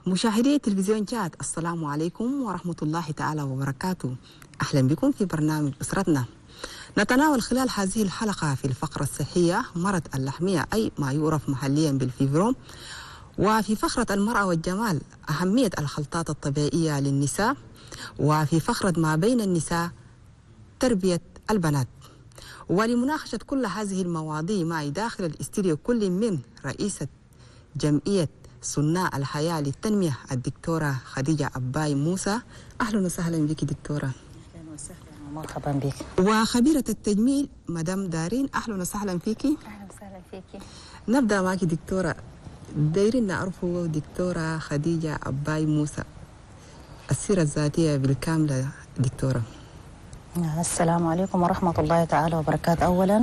مشاهدي تلفزيون جات، السلام عليكم ورحمة الله تعالى وبركاته. أهلا بكم في برنامج أسرتنا. نتناول خلال هذه الحلقة في الفقرة الصحية مرض اللحمية، أي ما يعرف محليا بالفيبروم، وفي فقرة المرأة والجمال أهمية الخلطات الطبيعية للنساء، وفي فقرة ما بين النساء تربية البنات. ولمناقشة كل هذه المواضيع معي داخل الاستديو كل من رئيسة جمعية صناع الحياة للتنمية الدكتورة خديجة عباي موسى. أهلا وسهلا بك دكتورة. أهلا وسهلا ومرحبا بك. وخبيرة التجميل مدام دارين، أهلا وسهلا فيكي. أهلا وسهلا فيكي. نبدأ معك دكتورة، دايرين نعرفه دكتورة خديجة عباي موسى، السيرة الذاتية بالكاملة دكتورة. السلام عليكم ورحمة الله تعالى وبركاته. أولا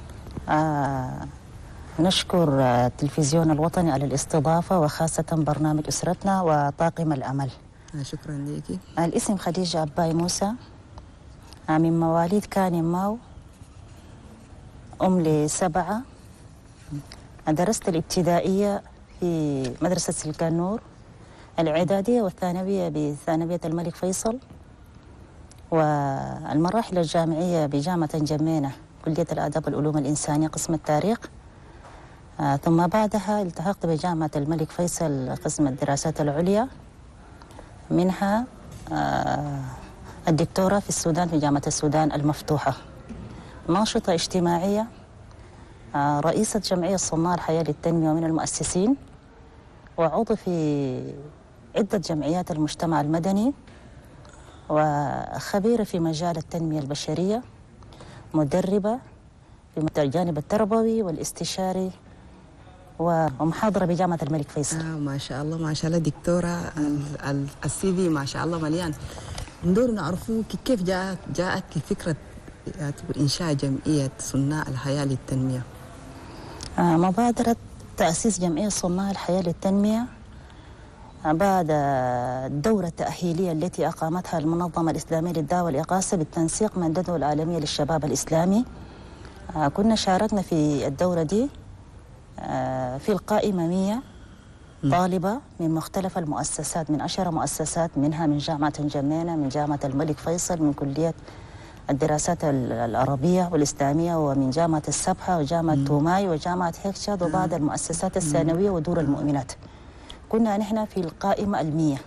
نشكر التلفزيون الوطني على الاستضافة، وخاصة برنامج أسرتنا وطاقم الأمل. شكرا لك. الاسم خديجة عباي موسى، من مواليد كان ماو، أم ل7. درست الابتدائية في مدرسة سلكان نور، الإعدادية والثانوية بثانوية الملك فيصل، والمراحل الجامعية بجامعة جمينة كلية الآداب والعلوم الإنسانية قسم التاريخ. ثم بعدها التحقت بجامعة الملك فيصل قسم الدراسات العليا، منها الدكتوراه في السودان في جامعة السودان المفتوحة. ناشطة اجتماعية، رئيسة جمعية صناع الحياة للتنمية ومن المؤسسين، وعضو في عدة جمعيات المجتمع المدني، وخبيرة في مجال التنمية البشرية، مدربة في الجانب التربوي والاستشاري، ومحاضرة بجامعة الملك فيصل. ما شاء الله ما شاء الله دكتورة، السي في ما شاء الله مليان. ندور نعرفوا كيف جاءت فكرة إنشاء جمعية صناع الحياة للتنمية. مبادرة تأسيس جمعية صناع الحياة للتنمية بعد الدورة التأهيلية التي أقامتها المنظمة الإسلامية للدعوة والإغاثة بالتنسيق مع الندوة العالمية للشباب الإسلامي. كنا شاركنا في الدورة دي في القائمة 100 طالبة من مختلف المؤسسات، من 10 مؤسسات، منها من جامعة جمينة، من جامعة الملك فيصل، من كلية الدراسات العربية والإسلامية، ومن جامعة السبحة وجامعة توماي وجامعة هيكشاد، وبعض المؤسسات الثانوية ودور المؤمنات. كنا نحن في القائمة 100،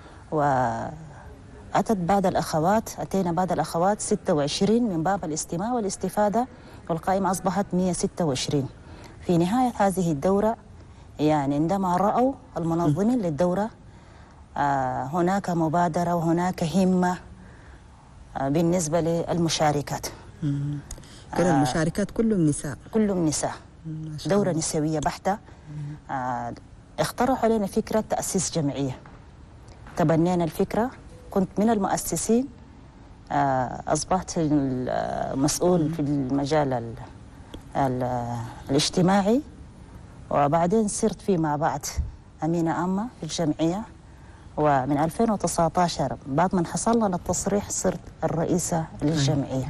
أتينا بعد الأخوات 26 من باب الاستماع والاستفادة، والقائمة أصبحت 126. في نهاية هذه الدورة، يعني عندما رأوا المنظمين للدورة هناك مبادرة وهناك همة بالنسبة للمشاركات. كل المشاركات كلهم نساء. كلهم نساء، دورة نسوية بحتة. اقترحوا علينا فكرة تأسيس جمعية، تبنينا الفكرة. كنت من المؤسسين، أصبحت المسؤول في المجال الاجتماعي، وبعدين صرت فيما بعد أمينة عامة في الجمعية. ومن 2019 بعد ما حصلنا للتصريح صرت الرئيسة للجمعية.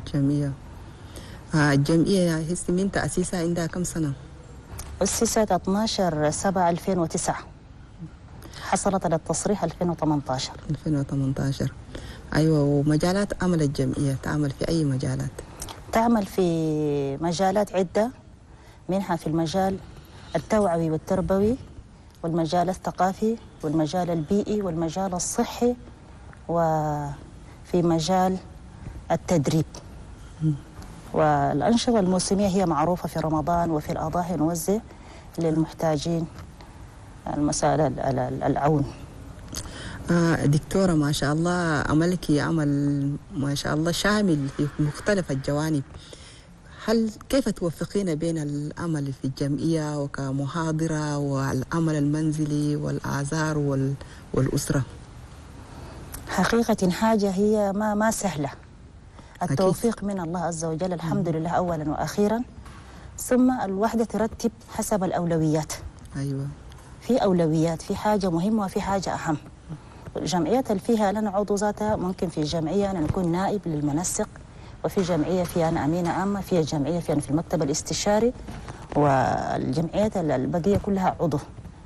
الجمعية هسه من تأسيسها عندها كم سنة؟ أسست 12/7/2009، حصلت على التصريح 2018. أيوة. ومجالات عمل الجمعية تعمل في أي مجالات؟ تعمل في مجالات عدة، منها في المجال التوعوي والتربوي، والمجال الثقافي، والمجال البيئي، والمجال الصحي، وفي مجال التدريب. والأنشطة الموسمية هي معروفة في رمضان وفي الأضاحي، نوزع للمحتاجين المسائل العون. دكتورة ما شاء الله عملك عمل ما شاء الله شامل في مختلف الجوانب. كيف توفقين بين العمل في الجمعية وكمحاضرة والعمل المنزلي والآزار والأسرة؟ حقيقة حاجة هي ما سهلة. التوفيق أكيد. من الله عز وجل، الحمد لله أولا وأخيرا. ثم الوحدة ترتب حسب الأولويات. أيوة. في أولويات، في حاجة مهمة وفي حاجة أهم. الجمعيات اللي فيها لنا عضو ذاتها، ممكن في جمعية أنا نكون نائب للمنسق، وفي جمعية فيها أنا أمينة عامة، في جمعية فيها أنا في المكتب الاستشاري، والجمعيات البقية كلها عضو.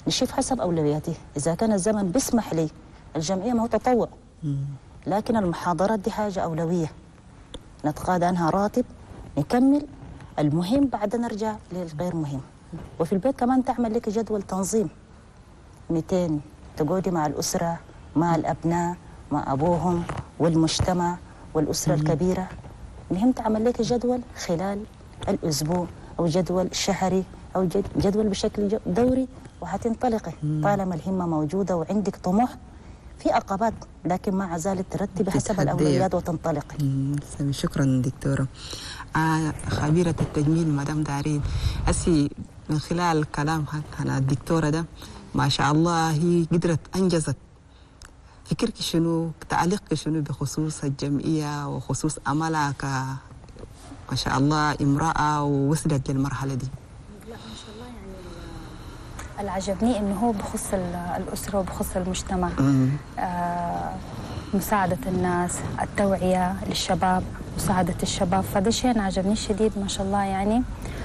نشوف حسب أولوياتي. إذا كان الزمن بيسمح لي الجمعية ما هو تطوع، لكن المحاضرات دي حاجة أولوية نتقاضى عنها راتب، نكمل المهم بعد نرجع للغير مهم. وفي البيت كمان تعمل لك جدول تنظيم 200 تقعدي مع الأسرة، مع الأبناء، مع أبوهم والمجتمع والأسرة الكبيرة. المهم تعمل لك جدول خلال الأسبوع أو جدول شهري أو جدول بشكل دوري، وحتنطلقي طالما الهمة موجودة وعندك طموح. في عقبات لكن مع ذلك ترتبي حسب الأولويات وتنطلقي. شكرا دكتورة. خبيرة التجميل مدام دارين، هسي من خلال كلام الدكتورة ده ما شاء الله هي قدرت أنجزت. فكرك شنو، تعليقك شنو بخصوص الجمعية وخصوص أملها ما شاء الله امرأة ووصلت للمرحلة دي؟ لا ما شاء الله، يعني اللي عجبني انه هو بخص الأسرة وبخص المجتمع. مساعدة الناس، التوعية للشباب، مساعدة الشباب، فده شيء أنا عجبني شديد ما شاء الله يعني.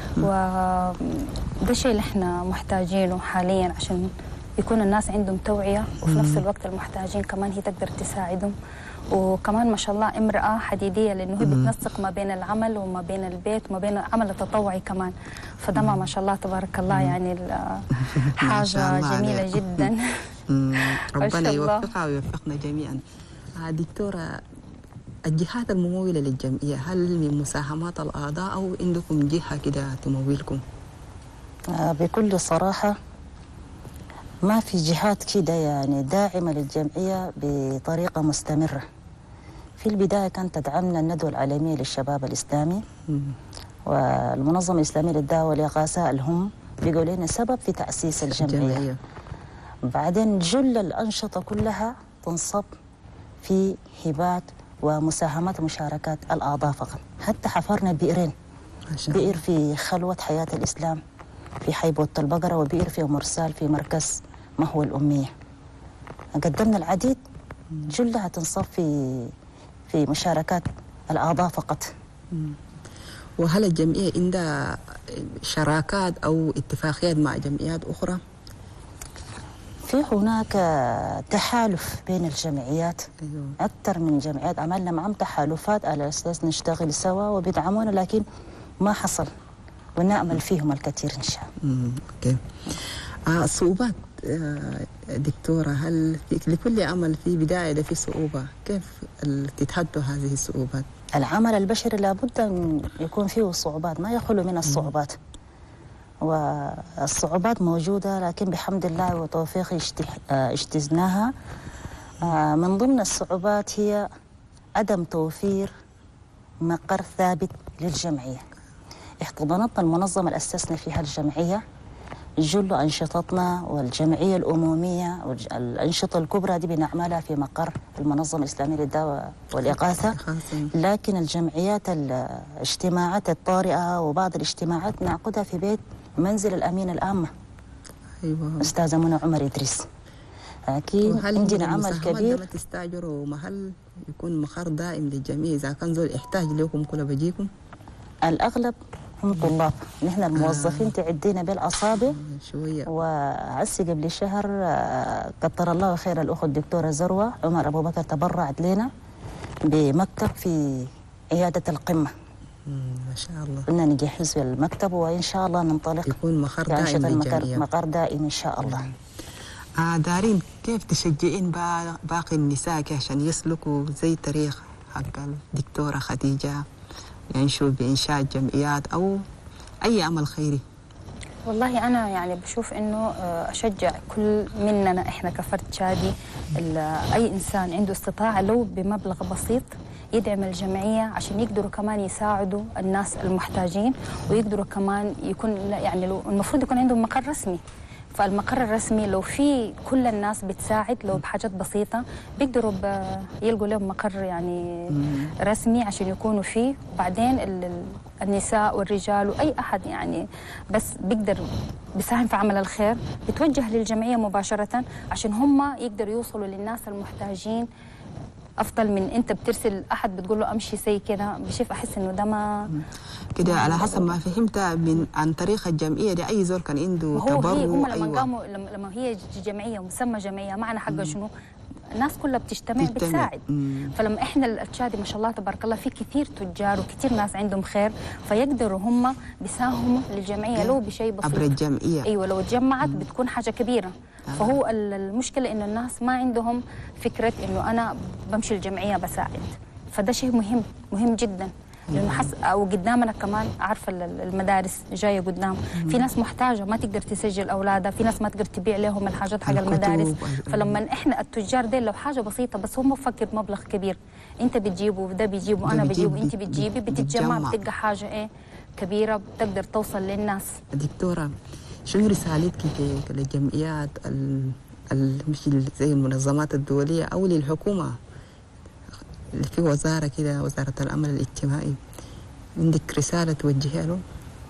وده شيء اللي احنا محتاجينه حاليا عشان يكون الناس عندهم توعية، وفي نفس الوقت المحتاجين كمان هي تقدر تساعدهم. وكمان ما شاء الله امرأة حديدية، لأنه هي بتنسق ما بين العمل وما بين البيت وما بين العمل التطوعي كمان. فده ما شاء الله تبارك الله يعني حاجة جميلة جدا. ربنا يوفقها ويوفقنا جميعا. دكتورة، الجهات الممولة للجمعية هل من مساهمات الأعضاء أو عندكم جهة كده تمولكم؟ بكل صراحة ما في جهات كده يعني داعمة للجمعية بطريقة مستمرة. في البداية كانت تدعمنا الندوة العالمية للشباب الإسلامي والمنظمة الإسلامية للدعوة والإغاثة، هم بيقولوا لنا سبب في تأسيس الجمعية. بعدين جل الأنشطة كلها تنصب في هبات ومساهمات ومشاركات الأعضاء فقط. حتى حفرنا بئرين، بئر في خلوة حياة الإسلام في حي بوت البقرة، وبئر في مرسال في مركز ما هو الأمية. قدمنا العديد، جلها تنصب في مشاركات الأعضاء فقط. وهل الجمعية عندها شراكات أو اتفاقيات مع جمعيات أخرى؟ في هناك تحالف بين الجمعيات. أكثر من جمعيات عملنا معهم تحالفات على أساس نشتغل سوا وبيدعمونا، لكن ما حصل، ونأمل فيهم الكثير إن شاء الله. أوكي. الصعوبات دكتورة، هل لكل عمل في بداية ده في صعوبة، كيف تتحدوا هذه الصعوبات؟ العمل البشري لابد أن يكون فيه صعوبات، ما يخلو من الصعوبات. والصعوبات موجودة، لكن بحمد الله وتوفيقه اجتزناها. من ضمن الصعوبات هي عدم توفير مقر ثابت للجمعية. احتضنتنا المنظمة اللي أسسنا فيها الجمعية، جل أنشطتنا والجمعية الأمومية والأنشطة الكبرى دي بنعملها في مقر المنظمة الإسلامية للدعوة والإغاثة، لكن الجمعيات الاجتماعات الطارئة وبعض الاجتماعات نعقدها في بيت منزل الأمين العامة. أيوة. أستاذة منى عمر إدريس. أكيد عندنا عمل كبير. لما تستأجروا محل يكون مقر دائم للجميع، إذا كان زول يحتاج لكم كله بجيكم؟ الأغلب هم طلاب، نحن الموظفين تعدينا بالأصابع شوية. وعسي قبل شهر كتر الله خير الأخت الدكتورة زروة عمر أبو بكر تبرعت لنا بمكتب في عيادة القمة. ما شاء الله. قلنا نجهز في المكتب وإن شاء الله ننطلق يكون مقر دائم للجميع. مقر دائم إن شاء الله. دارين، كيف تشجعين باقي النساء عشان يسلكوا زي طريق حق الدكتورة خديجة، ينشوا بإنشاء جمعيات أو أي عمل خيري؟ والله أنا يعني بشوف إنه أشجع كل مننا إحنا كفرد شادي، أي إنسان عنده استطاعة لو بمبلغ بسيط يدعم الجمعية عشان يقدروا كمان يساعدوا الناس المحتاجين، ويقدروا كمان يكون يعني لو المفروض يكون عندهم مقر رسمي. فالمقر الرسمي لو في كل الناس بتساعد لو بحاجات بسيطة بيقدروا يلقوا لهم مقر يعني رسمي عشان يكونوا فيه. وبعدين النساء والرجال وأي أحد يعني بس بيقدر بيساهم في عمل الخير بتوجه للجمعية مباشرة عشان هم يقدروا يوصلوا للناس المحتاجين افضل من انت بترسل احد بتقول له امشي زي كده. بشوف احس انه ده ما كده على حسب ما فهمت عن طريق الجمعيه دي، اي زول كان عنده تبرع. هم لما أيوة. قاموا لما هي جمعيه مسمى جمعيه، معنى حقها شنو؟ الناس كلها بتجتمع بتساعد. فلما احنا التشادي ما شاء الله تبارك الله في كثير تجار وكثير ناس عندهم خير، فيقدروا هم بيساهموا للجمعيه لو بشيء بسيط عبر الجمعيه. ايوه لو اتجمعت بتكون حاجه كبيره. فهو المشكله انه الناس ما عندهم فكره انه انا بمشي الجمعيه بساعد، فده شيء مهم جدا. لانه او قدامنا كمان عارفه المدارس جايه قدام، في ناس محتاجه ما تقدر تسجل اولادها، في ناس ما تقدر تبيع لهم الحاجات حق المدارس. فلما احنا التجار دي لو حاجه بسيطه بس هم بفكر مبلغ كبير، انت بتجيبه وده بيجيبه وانا بجيبه انت بتجيبي، بتتجمع بتلقى حاجه كبيره بتقدر توصل للناس. دكتوره، شنو رسالتك للجمعيات مش زي المنظمات الدوليه او للحكومه اللي في وزاره كده، وزاره الامن الاجتماعي، عندك رساله توجهها له؟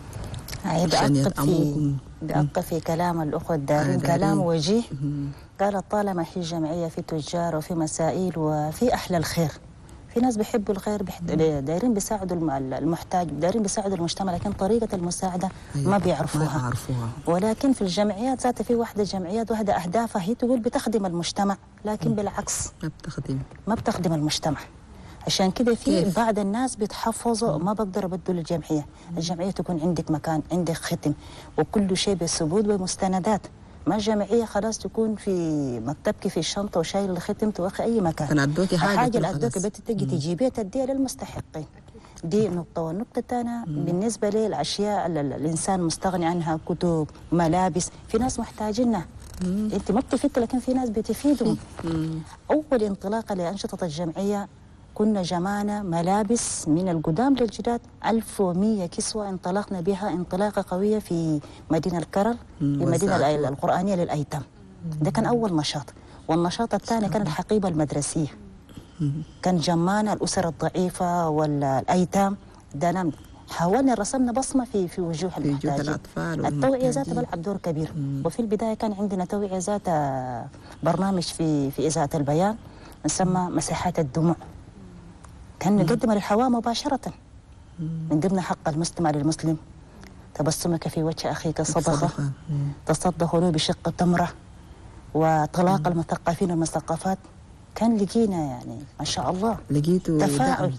بأبقى في كلام الأخوة الدارين كلام وجيه. قالت طالما في جمعية في تجار وفي مسائل وفي أهل الخير، في ناس بيحبوا الخير دايرين بيساعدوا المحتاج، دايرين بيساعدوا المجتمع، لكن طريقة المساعدة ما بيعرفوها. ولكن في الجمعيات ذاتها في واحدة أهدافها هي تقول بتخدم المجتمع، لكن بالعكس ما بتخدم المجتمع. عشان كده في بعض الناس بيتحفظوا ما بقدر أبدوا للجمعية. الجمعية تكون عندك مكان، عندك ختم وكل شيء بالثبوت ومستندات. ما جمعية خلاص تكون في مكتبك في الشنطة وشايل الختم توخي أي مكان. حاجة اللي أدوك تجي تجيبيها تديها للمستحقين. دي نقطة. والنقطة الثانية بالنسبة للأشياء الإنسان مستغني عنها، كتب، ملابس، في ناس محتاجينها. أنت ما بتفيد لكن في ناس بتفيدهم. أول انطلاقة لأنشطة الجمعية كنا جمعنا ملابس من القدام للجداد 1100 كسوة، انطلقنا بها انطلاقة قوية في مدينة الكرل، في المدينة القرآنية للأيتام. ده كان أول نشاط. والنشاط الثاني كان الحقيبة المدرسية، كان جمعنا الأسر الضعيفة والأيتام. ده حاولنا رسمنا بصمة في وجوه المحتاجين. التوعية ذاتها بلعب دور كبير. وفي البداية كان عندنا توعية ذات برنامج في إذاعة البيان نسمى مساحات الدموع، كان نقدمها للحواء مباشرة. من ضمن حق المسلم على المسلم، تبسمك في وجه أخيك صدقة، تصدقوا له بشق تمرة، وطلاق المثقفين والمثقفات. كان لقينا يعني ما شاء الله لقيتوا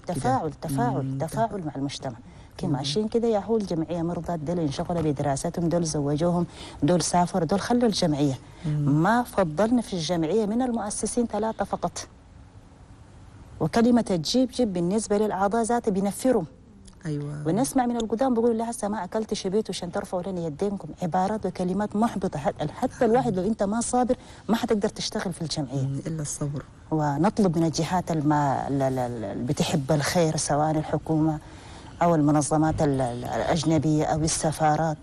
تفاعل مع المجتمع. كي ماشيين كده يا هو الجمعية مرضى، دول انشغلوا بدراستهم، دول زوجوهم، دول سافروا، دول خلوا الجمعية. ما فضلنا في الجمعية من المؤسسين 3 فقط. وكلمة الجيب بالنسبة للأعضاء ذاته بينفرهم. أيوة. ونسمع من القدام بقول لا هسه ما أكلت شبيت عشان ترفعوا لنا يدينكم، عبارات وكلمات محبطة. حتى الواحد لو أنت ما صابر ما حتقدر تشتغل في الجمعية إلا الصبر. ونطلب من الجهات اللي بتحب الخير، سواء الحكومة أو المنظمات الأجنبية أو السفارات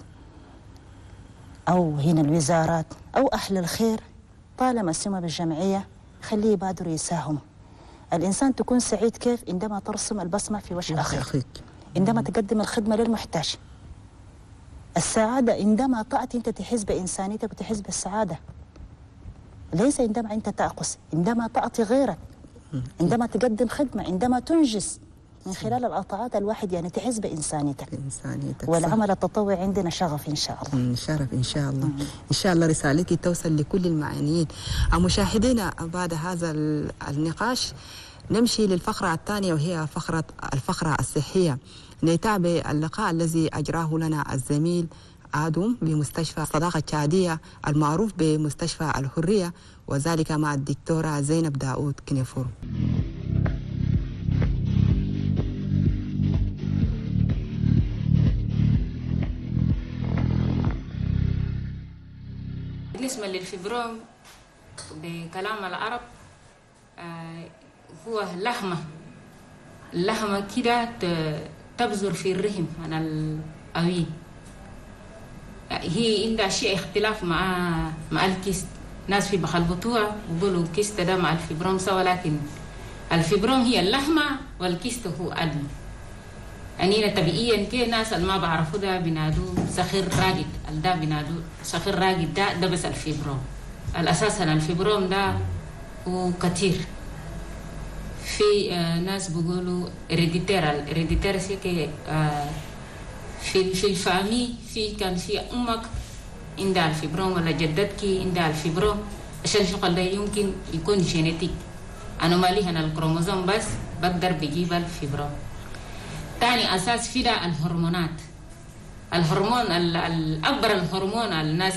أو هنا الوزارات أو أهل الخير، طالما سموا بالجمعية خليه يبادروا يساهموا. الإنسان تكون سعيد كيف؟ عندما ترسم البسمة في وجه أخيك، عندما تقدم الخدمة للمحتاج. السعادة عندما تعطي أنت تحس بإنسانيتك وتحس بالسعادة، ليس عندما أنت تأقص، عندما تعطي غيرك، عندما تقدم خدمة، عندما تنجز من خلال القطاعات الواحد يعني تحس بإنسانيتك. والعمل التطوعي عندنا شغف إن شاء الله. شرف إن شاء الله. إن شاء الله رسالتي توصل لكل المعنيين. مشاهدينا، بعد هذا النقاش نمشي للفقرة الثانية، وهي الفقرة الصحية. نتابع اللقاء الذي أجراه لنا الزميل آدم بمستشفى الصداقة التشادية المعروف بمستشفى الحرية، وذلك مع الدكتورة زينب داود كنيفور. بالنسبة للفبروم بكلام العرب هو اللحمة كده تبذر في الرحم من الأوين. هي عندها شيء اختلاف مع الكيست. ناس في بخلبطوها ويقولوا الكيست ده مع الفبروم سوا، لكن الفبروم هي اللحمة والكيست هو أدم. يعني طبيعيا كده ناس اللي ما بعرفوا ده بينادوا سخير راقد، ده بينادوا سخير راقد، ده بس الفبروم. الأساسا الفبروم ده هو كتير في ناس بيقولوا إريديتير سيكي في الفامي كان في أمك عندها الفيبروم ولا جدتك عندها الفيبروم، عشان الشغل ده يمكن يكون جينيتيك أنومالي هنا الكروموزوم بس بقدر بجيب الفيبروم. تاني أساس في ده الهرمونات. الهرمون الأكبر الهرمون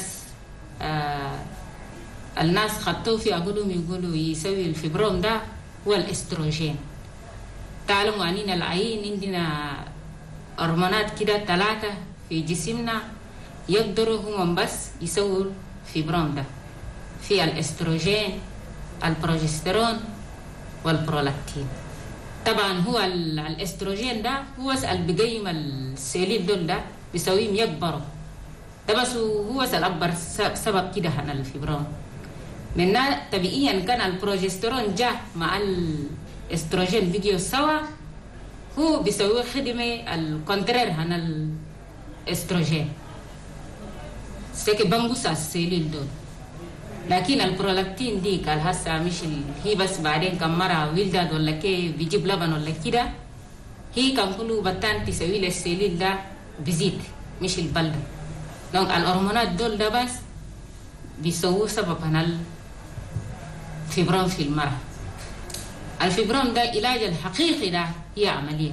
الناس خطوه في يقولوا يسوي الفيبروم ده هو الاستروجين. تعلموا عنين العين عندنا هرمونات كده 3 في جسمنا يقدروا هم بس يسووا الفيبروم ده، في الاستروجين، البروجسترون، والبرولاكتين. طبعا هو الاستروجين ده هو اللي بيقيم السيلين دول ده بيسويهم يكبروا، ده بس هو الأكبر سبب كده هنا الفيبروم. منها طبيعيا كان البروجسترون جاء مع الاستروجين بيجيوا سوا، هو بيسوي خدمة الكونترير هنا الاستروجين سيكي بنقص السيلين دول. لكن البرولاكتين دي قال هسه مش هي بس بعدين كم مرة ولدت ولا كي بيجيب لبن ولا كده، هي كان كله بطان تسوي له السيلين ده بزيت مش البلد. دونك الهرمونات دول ده بس بيسووا سبب هنا الفيبروم في المرأة. الفيبروم ده علاج الحقيقي ده هي عملية.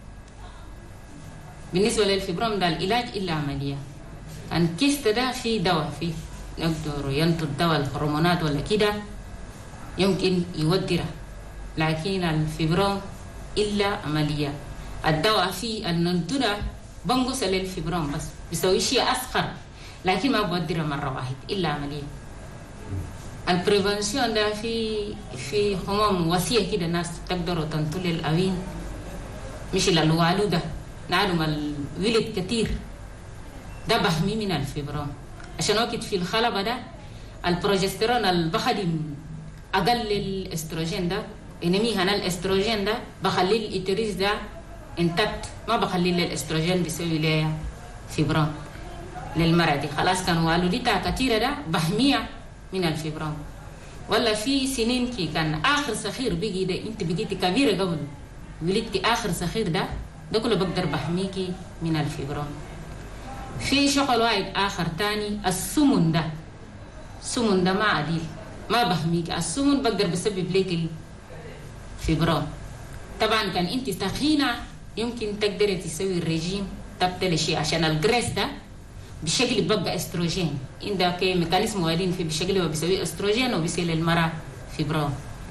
بالنسبة للفيبروم ده العلاج إلا عملية. الكيست ده في دواء فيه يقدر ينتج دواء الهرمونات ولا كده يمكن يودره، لكن الفيبروم إلا عملية. الدواء فيه الننتجة بنقص للفيبروم بس بيسوي شيء أصغر، لكن ما بودره مرة واحد إلا عملية. البريفنسيون ده في هموم وسيع كده الناس تقدروا تنتج الأوين مش الوالو ده نعلم الولد كتير ده بحمي من الفيبروم. عشان وقت في الخلبة ده البروجسترون البخدم أقل الاستروجين ده، إنمي هنا الاستروجين ده بخلي الإتريس ده انتكت، ما بخلي الاستروجين بيسوي ليه فيبروم للمرأة دي. خلاص كان والدتها كتيرة ده بحمية من الفيبروم. ولا في سنين كي كان آخر صغير بيجي ده انت بقيتي كبيرة قبل ولدتي آخر صغير ده كله بقدر بحميكي من الفيبروم. في شغل واحد آخر تاني السمن ده ما عديل ما بحميك. السمن بقدر بسبب ليك الفيبروم. طبعا كان انت تخينة يمكن تقدري تسوي الرجيم تبتلي شيء عشان الجريس ده بشكل بقى استروجين عندك ميكانيزم واحدين في بشكل وبيسوي استروجين وبيصير للمرأة فيبروم.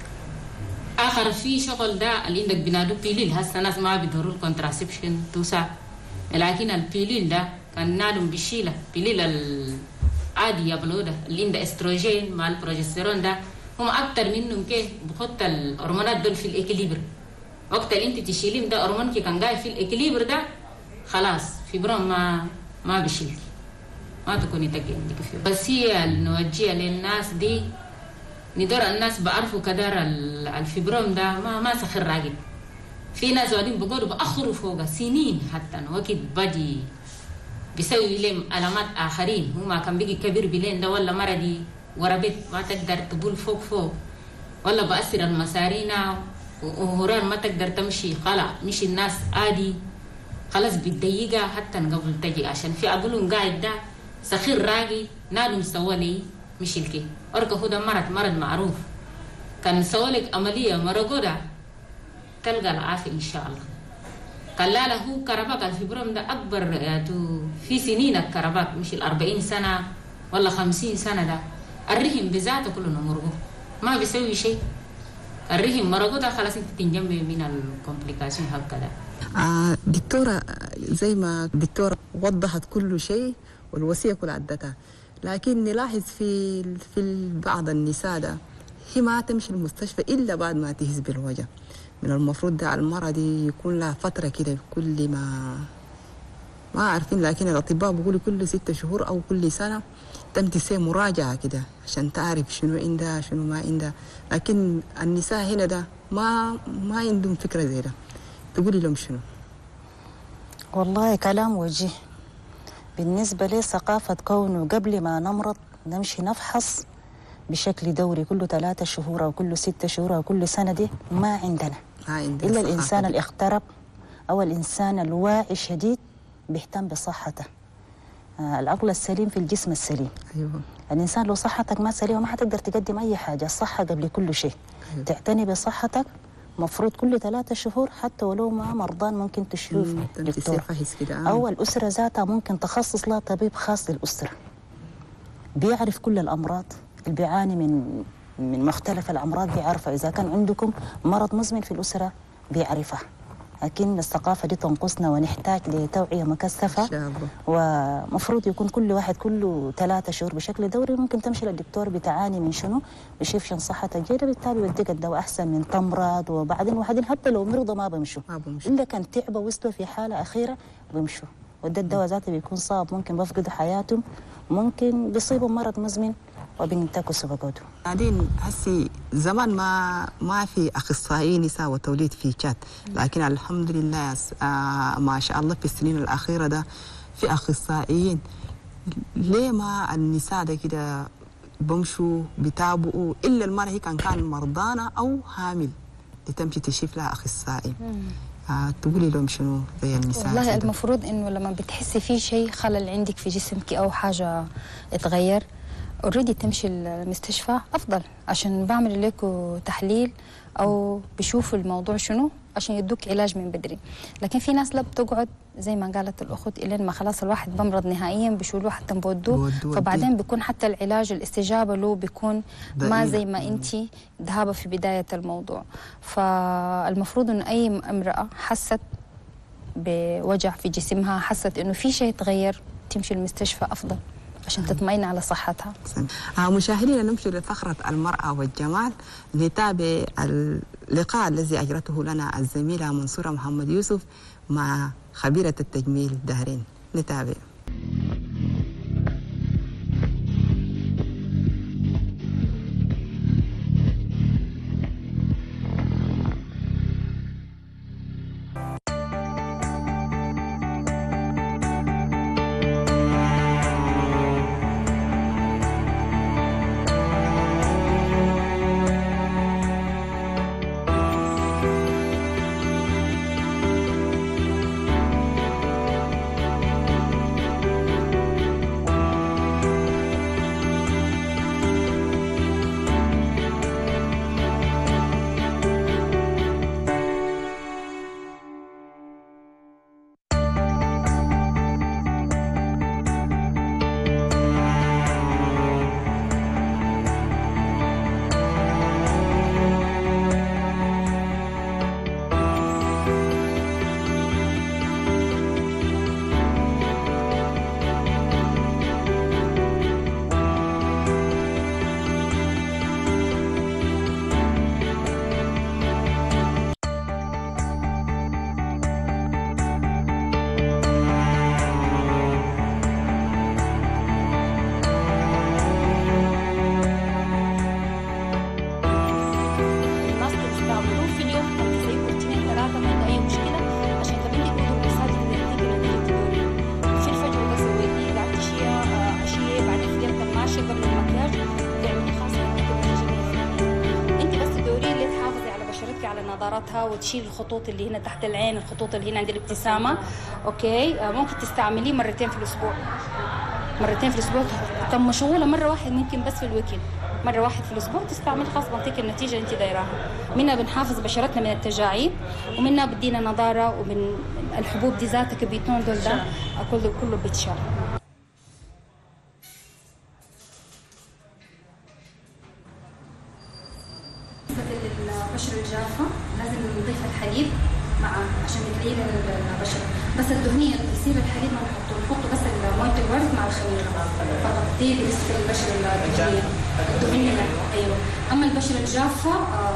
آخر في شغل ده اللي عندك بنادو بيليل. هسه ناس ما بيدوروا الكونتراسبشن توسع، لكن البيليل ده كان نادم بيشيله بيليل العادي يبلو ده اللي عنده استروجين مع البروجسترون ده هم أكتر منهم كيف بخط الهرمونات دول في الإكليبر. وقت اللي انت تشيلين ده هرمون كي كان قاعد في الإكليبر ده خلاص فيبروم ما بيشيل، ما تكوني تجي عندك فيه. بس هي نوجهها للناس دي ندور الناس بعرفوا كدار الفيبروم ده ما سخر راجل. في ناس قاعدين بيقولوا بأخروا فوق سنين حتى وقت بدي بيسوي لهم علامات آخرين. هو ما كان بيجي كبير بلين ده ولا مرضي ورا بيت ما تقدر تقول فوق ولا بأثر المسارينا وهران ما تقدر تمشي. خلاص مش الناس عادي خلاص بتضيقها حتى قبل تجي عشان في أقولهم قاعد ده سخير راقي نادم سوالي مش الكي أركه هو ده مرض معروف. كان سوالك عملية مرقو ده تلقى العافية إن شاء الله. قال لا هو كرباك الفيبروم ده أكبر في سنين الكرباك مش 40 سنة ولا 50 سنة ده الرحم بذاته كله مرقو ما بيسوي شيء. الرحم مرقو ده خلاص انت تنجمي من الكومبليكاسيون هكذا. دكتورة زي ما الدكتورة وضحت كل شيء والوصية كل عدتها، لكن نلاحظ في بعض النساء ده هي ما تمشي المستشفى إلا بعد ما تهز بالوجع. من المفروض ده المرأة دي يكون لها فترة كده كل ما عارفين، لكن الأطباء بيقولوا كل 6 شهور أو كل سنة تم تسوي مراجعة كده عشان تعرف شنو عندها شنو ما عندها. لكن النساء هنا ده ما عندهم فكرة زي ده. تقولي لهم شنو؟ والله كلام وجيه. بالنسبة لي ثقافة كونه قبل ما نمرض نمشي نفحص بشكل دوري كل 3 شهور أو كل 6 شهور أو كل سنة، دي ما عندنا إلا الإنسان اللي اغترب أو الإنسان الواعي شديد بيهتم بصحته. العقل السليم في الجسم السليم. أيوه. الإنسان لو صحتك ما سليمة ما حتقدر تقدم أي حاجة. الصحة قبل كل شيء. أيوه. تعتني بصحتك، مفروض كل 3 شهور حتى ولو ما مرضان ممكن تشوف دكتور، أو الأسرة ذاتها ممكن تخصص لها طبيب خاص للأسرة بيعرف كل الأمراض اللي بيعاني من مختلف الأمراض، بيعرفها. إذا كان عندكم مرض مزمن في الأسرة بيعرفها. لكن الثقافة دي تنقصنا ونحتاج لتوعية مكثفة، ومفروض يكون كل واحد كل 3 شهور بشكل دوري ممكن تمشي للدكتور بتعاني من شنو، بيشوف شن صحتك جيدة، بالتالي يوديك الدواء أحسن من تمرض. وبعدين حتى لو مرضى ما بمشوا إلا كان تعبوا وصلوا في حالة أخيرة بمشوا، وده الدواء ذاته بيكون صعب، ممكن بفقدوا حياتهم، ممكن بيصيبوا مرض مزمن وبينتكسوا بقعدوا. بعدين هسي زمان ما في اخصائيين نساء وتوليد في تشاد، لكن الحمد لله ما شاء الله في السنين الاخيره ده في اخصائيين. ليه ما النساء ده كده بمشوا بتابعوا الا المرأة هي كان مرضانه او حامل تمشي تشوف لها اخصائي؟ تقولي لهم شنو زي النساء؟ والله المفروض انه لما بتحسي في شيء خلل عندك في جسمك او حاجه اتغير اوريدي تمشي المستشفى افضل، عشان بعمل لكم تحليل او بشوفوا الموضوع شنو عشان يدوك علاج من بدري. لكن في ناس لا بتقعد زي ما قالت الاخت الين ما خلاص الواحد بمرض نهائيا بيشيلوه حتى بودوه، فبعدين بيكون حتى العلاج الاستجابه له بيكون ما زي ما انت ذهبه في بدايه الموضوع. فالمفروض انه اي امراه حست بوجع في جسمها، حست انه في شيء تغير، تمشي المستشفى افضل عشان تطمئن على صحتها. مشاهدينا نمشي لفقرة المرأة والجمال، نتابع اللقاء الذي أجرته لنا الزميلة منصورة محمد يوسف مع خبيرة التجميل دهرين. نتابع. وتشيل الخطوط اللي هنا تحت العين، الخطوط اللي هنا عند الابتسامة. اوكي، ممكن تستعمليه مرتين في الاسبوع. طب مشغولة مرة واحد ممكن بس في الويكند، مرة واحد في الاسبوع تستعمل، خاص بنعطيك النتيجة اللي انت دايراها. منها بنحافظ بشرتنا من التجاعيد، ومنها بدينا نضارة، ومن الحبوب دي ذاتها كبيتون دول ده كله بيتشال. البشرة الجافة لازم نضيف الحليب معاه عشان يلين البشرة، بس الدهنية يصير الحليب ما نحطه بس موية الورد مع الخميرة فقط، دي بالنسبة للبشرة الدهنية. أيوة. أما البشرة الجافة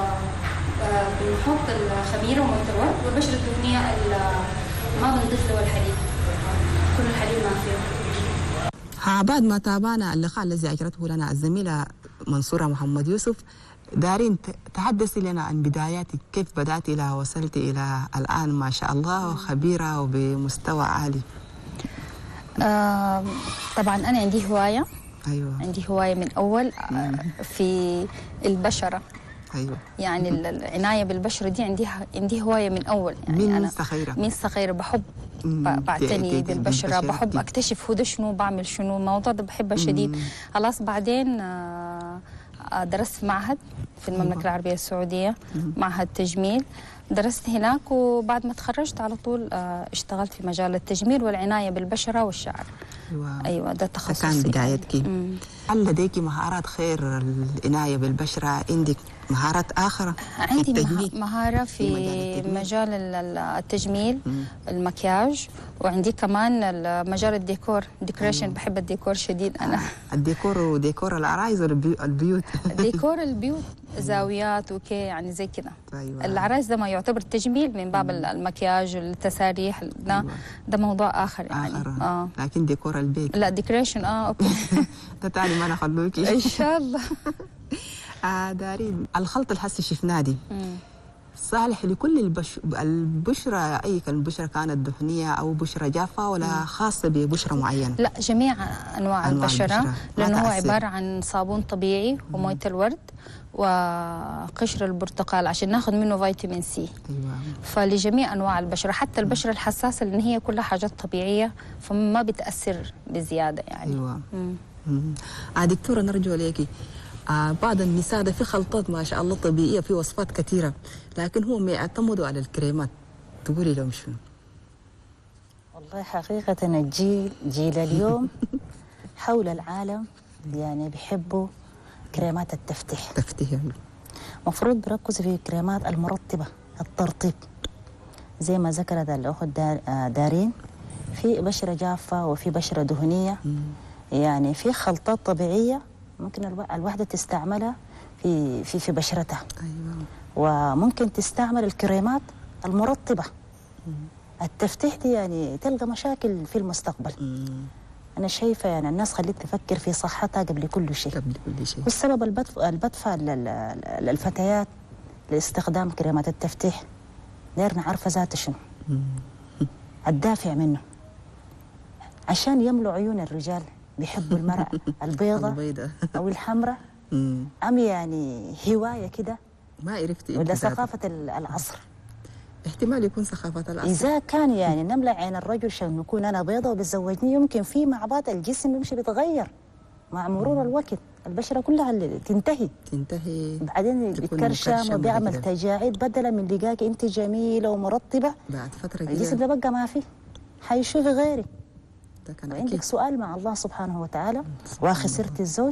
بنحط الخميرة وموية الورد، والبشرة الدهنية ما بنضيف له الحليب، كل الحليب ما فيه. بعد ما تابعنا اللقاء الذي أجرته لنا الزميلة منصورة محمد يوسف، دارين تحدثي لنا عن بداياتك، كيف بدأت إلى وصلت إلى الآن ما شاء الله خبيرة وبمستوى عالي؟ طبعا أنا عندي هواية. أيوة. عندي هواية من أول في البشرة. أيوة. يعني العناية بالبشرة دي عندي هواية من أول. يعني من أنا صغيرة. من صغيرة بحب بعتني بالبشرة، بحب أكتشف هو ده شنو، بعمل شنو، الموضوع ده بحبه شديد. خلاص بعدين درست في معهد في المملكة العربية السعودية، معهد تجميل. درست هناك، وبعد ما تخرجت على طول اشتغلت في مجال التجميل والعناية بالبشرة والشعر. أيوة ده تخصصي. كان بدايتك. هل لديك مهارات غير العناية بالبشرة؟ عندك مهارات آخرى؟ عندي مهارة في مجال التجميل، المكياج، وعندي كمان مجال الديكور، ديكوريشن. بحب الديكور شديد أنا. الديكور وديكور العرايس ولا البيوت؟ ديكور البيوت، زاويات وكي يعني زي كده. أيوة. العرايس ده ما يعتبر تجميل من باب المكياج والتساريح، ده موضوع آخر يعني. لكن ديكور البيت لا ديكوريشن أوكي. ده تاني ما نخلوكي إن شاء الله. دارين الخلط الحسي شفناه دي صالح لكل البشرة، أي كان بشرة كانت دهنية أو بشرة جافة، ولا خاصة ببشرة معينة؟ لا، جميع أنواع البشرة، لأنه هو عبارة عن صابون طبيعي ومية الورد وقشر البرتقال عشان ناخذ منه فيتامين سي. أيوة. فلجميع أنواع البشرة، حتى البشرة الحساسة، لأن هي كلها حاجات طبيعية فما بتأثر بزيادة يعني. أيوة. دكتورة نرجو عليكي، بعض النساء ده في خلطات ما شاء الله طبيعية، في وصفات كثيرة، لكن هم يعتمدوا على الكريمات، تقولي لهم شنو؟ والله حقيقة جيل اليوم حول العالم يعني بيحبوا كريمات التفتيح. مفروض بيركزوا في الكريمات المرطبة، الترطيب، زي ما ذكرت الأخت دارين، في بشرة جافة وفي بشرة دهنية. يعني في خلطات طبيعية ممكن الواحدة تستعملها في بشرتها. أيوة. وممكن تستعمل الكريمات المرطبة. التفتيح دي يعني تلقى مشاكل في المستقبل. أنا شايفة يعني الناس خليك تفكر في صحتها قبل كل شيء. والسبب البدفع للفتيات لاستخدام كريمات التفتيح داير نعرف ذات شنو الدافع منه، عشان يملوا عيون الرجال بيحبوا المرأة البيضة أو الحمراء، أم يعني هواية كده ما عرفتي ولا ثقافة العصر؟ احتمال يكون ثقافة العصر. إذا كان يعني نملأ عين الرجل عشان نكون أنا بيضة وبتزوجني، يمكن في مع بعض الجسم يمشي بيتغير مع مرور الوقت، البشرة كلها تنتهي بعدين بيتكرشم وبيعمل تجاعيد، بدلا من لقاك أنت جميلة ومرطبة بعد فترة الجسم ده بقى ما فيه، حيشوفي غيرك. وعندك سؤال مع الله سبحانه وتعالى، وخسرت الزوج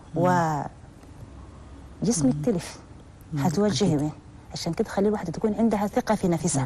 وجسمك تلف، حتوجهي وين؟ عشان كده خلي الواحدة تكون عندها ثقة في نفسها.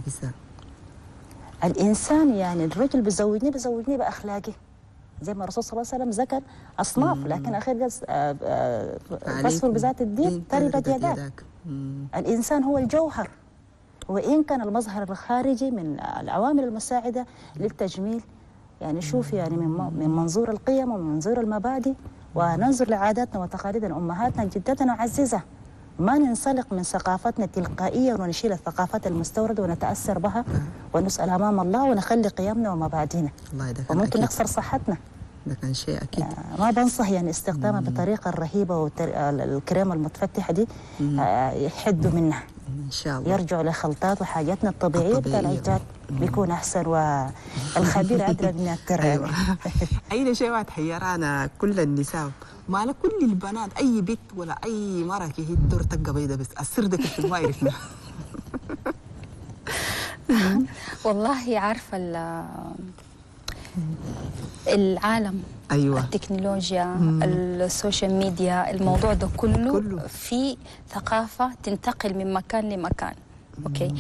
الإنسان يعني الرجل بيزوجني بأخلاقي، زي ما الرسول صلى الله عليه وسلم ذكر أصناف، لكن أخير فاصفر بذات الدين تربت يداك. الإنسان هو الجوهر، وإن كان المظهر الخارجي من العوامل المساعدة للتجميل. يعني شوف يعني من منظور القيم ومن منظور المبادئ، وننظر لعاداتنا وتقاليدنا، أمهاتنا جدتنا نعززها، ما ننسلق من ثقافتنا تلقائيا ونشيل الثقافات المستوردة ونتأثر بها ونسأل أمام الله ونخلي قيمنا ومبادئنا، وممكن نخسر صحتنا. ده كان شيء أكيد. ما بنصح يعني استخدامها بالطريقة الرهيبة، والكريمة المتفتحة دي يحدوا منها إن شاء الله، يرجعوا لخلطات وحاجاتنا الطبيعية بتاع الأجداد بيكون أحسن، والخبير أدرى من الترى. أيوة. أي شيء واحد حيرانا كل النساء، ما كل البنات، أي بنت ولا أي مرة كي هي الدور تبقى بيضة، بس السر ده كيف ما يعرفنا. والله عارفة العالم، أيوة. التكنولوجيا، السوشيال ميديا، الموضوع ده كله في ثقافة تنتقل من مكان لمكان. أوكي.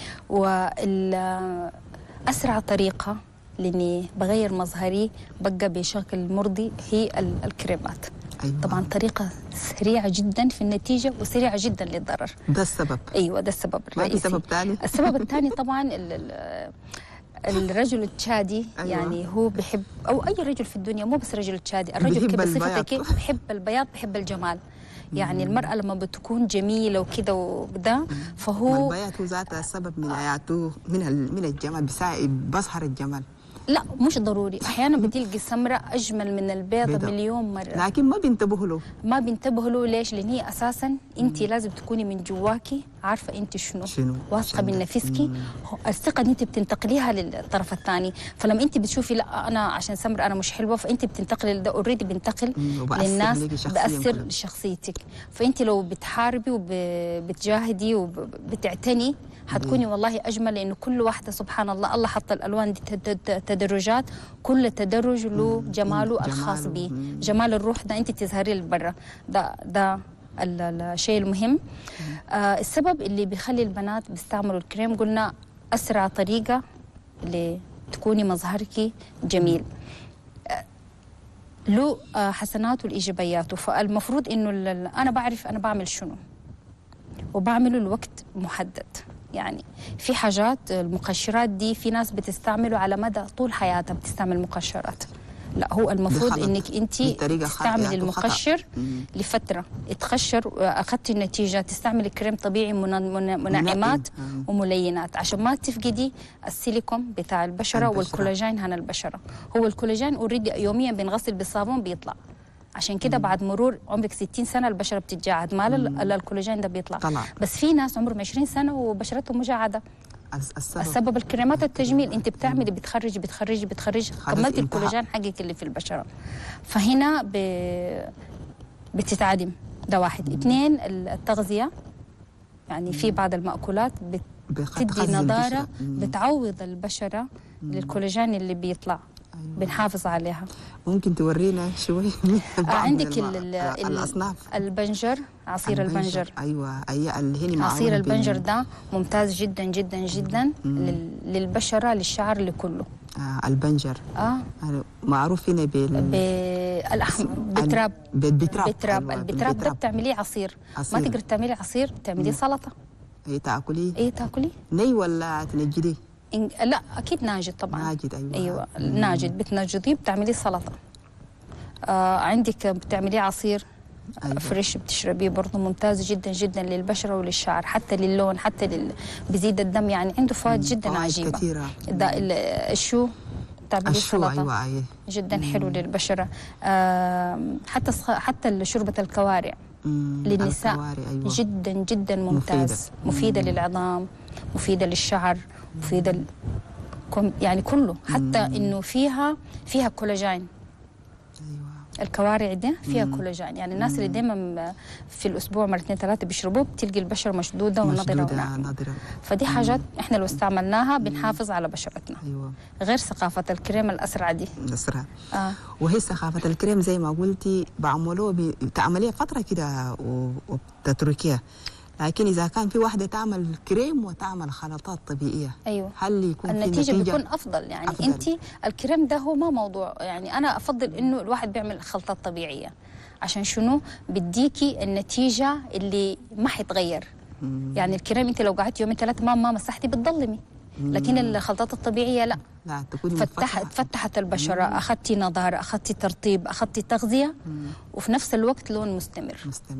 وأسرع طريقة لأني بغير مظهري بقى بشكل مرضي هي الكريمات. أيوة. طبعا طريقة سريعة جدا في النتيجة وسريعة جدا للضرر. ده السبب. أيوة ده السبب الرئيسي. ما في سبب ثاني؟ السبب الثاني طبعا الرجل التشادي. أيوة. يعني هو بحب، أو أي رجل في الدنيا، مو بس رجل التشادي، الرجل بصفته كيف بحب البياض، بحب الجمال. يعني المرأة لما بتكون جميلة وكده وده، فهو البياض هو ذاته السبب من آياته من الجمال، بيظهر الجمال. لا مش ضروري، احيانا بتلقي السمراء اجمل من البيضة بيضة. مليون مره. لكن ما بينتبهوا له. ما بينتبهوا له ليش؟ لان هي اساسا انت لازم تكوني من جواكي عارفه انت شنو واثقه من نفسك. الثقه دي انت بتنتقليها للطرف الثاني. فلما انت بتشوفي لا انا عشان سمراء انا مش حلوه، فانت بتنتقلي ده اوريدي بينتقل للناس، بأثر لشخصيتك. فانت لو بتحاربي وبتجاهدي وبتعتني حتكوني والله اجمل، لانه كل واحده سبحان الله الله حط الالوان دي تدرجات، كل تدرج له جماله الخاص به. جمال الروح ده انت تظهري لبرا. ده الشيء المهم. السبب اللي بيخلي البنات بيستعملوا الكريم قلنا اسرع طريقه لتكوني مظهرك جميل. له حسناته والايجابياته. فالمفروض انه انا بعرف انا بعمل شنو وبعمله لوقت محدد. يعني في حاجات المقشرات دي في ناس بتستعمله على مدى طول حياتها بتستعمل مقشرات. لا هو المفروض انك انت تستعملي المقشر لفتره يتخشر، اخذتي النتيجه تستعملي كريم طبيعي منعمات وملينات عشان ما تفقدي السيليكون بتاع البشره والكولاجين عن البشره. هو الكولاجين اوريدي يوميا بنغسل بالصابون بيطلع، عشان كده بعد مرور عمرك 60 سنه البشره بتتجعد، ما الكولاجين ده بيطلع طلع. بس في ناس عمرهم 20 سنه وبشرتهم مجعده. السبب الكريمات التجميل انت بتعملي بتخرجي كملتي الكولاجين حقك اللي في البشره، فهنا بتتعدم. ده واحد. اثنين التغذيه، يعني في بعض المأكولات بتدي نضاره بتعوض البشره للكولاجين اللي بيطلع. بنحافظ عليها. ممكن تورينا شوي؟ عندك الأصناف. البنجر، عصير البنجر. أيوة اللي هنا عصير البنجر ده ممتاز جدا جدا جدا للبشرة للشعر لكله. البنجر معروف هنا بتراب. البتراب ده أيوة. بتعمليه عصير. ما تقدر تعملي عصير تعمليه سلطة. تاكليه؟ تاكليه ني ولا تنجديه؟ لا اكيد ناجد طبعا. ناجد. ايوه ناجد بتنجديه بتعمليه سلطه. عندك بتعمليه عصير فريش بتشربيه برضه ممتاز جدا جدا للبشره وللشعر، حتى للون، حتى بزيد الدم، يعني عنده فوائد جدا عجيبه. كثيره. ده الشو تعمليه سلطه. أيوة. جدا حلو للبشره. حتى شوربه الكوارع للنساء. أيوة. جدا جدا ممتاز. مفيده للعظام، مفيده للشعر، مفيده يعني كله. حتى انه فيها كولاجين. ايوه الكوارع دي فيها كولاجين. يعني الناس اللي دائما في الاسبوع مرتين ثلاثه بيشربوه بتلقي البشره مشدوده ونضره. فدي حاجات احنا لو استعملناها بنحافظ على بشرتنا. ايوه. غير ثقافه الكريم الاسرع دي. الاسرع. وهي ثقافه الكريم زي ما قلتي بعملوه تعمليها فتره كده وتتركيها. لكن إذا كان في واحدة تعمل كريم وتعمل خلطات طبيعية، أيوة. هل يكون النتيجة بيكون أفضل؟ يعني أنت الكريم ده هو ما موضوع، يعني أنا أفضل إنه الواحد بيعمل خلطات طبيعية. عشان شنو؟ بديكي النتيجة اللي ما حيتغير. يعني الكريم أنت لو قعدت يومين ثلاثة ما مسحتي بتضلمي، لكن الخلطات الطبيعية لا تكوني فتحت البشرة، أخذتي نضارة، أخذتي ترطيب، أخذتي تغذية، وفي نفس الوقت لون مستمر.